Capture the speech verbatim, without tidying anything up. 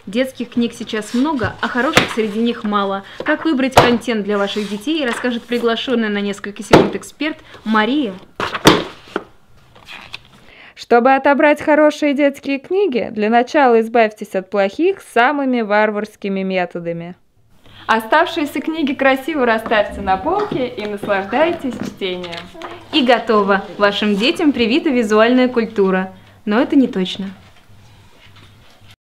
Детских книг сейчас много, а хороших среди них мало. Как выбрать контент для ваших детей, расскажет приглашенная на несколько секунд эксперт Мария. Чтобы отобрать хорошие детские книги, для начала избавьтесь от плохих самыми варварскими методами. Оставшиеся книги красиво расставьте на полке и наслаждайтесь чтением. И готово! Вашим детям привита визуальная культура. Но это не точно.